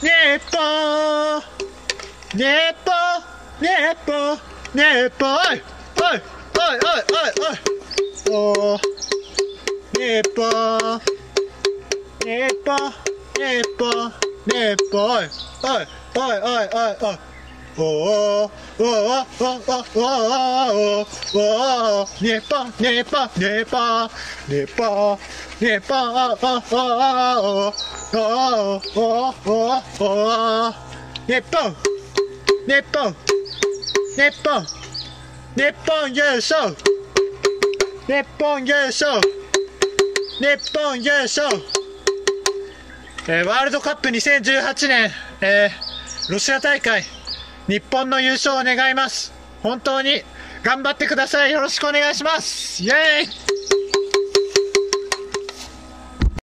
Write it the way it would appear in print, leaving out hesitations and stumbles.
日本日本日本日本おいおいおいおいおいお日本日本日本日本おいおいおいおいおいおおおおおおお日本日本日本日本日本おおおお日本日本日本日本優勝日本優勝日本優勝ワールドカップ2018年、ロシア大会日本の優勝を願います。本当に頑張ってください。よろしくお願いします。イエーイ。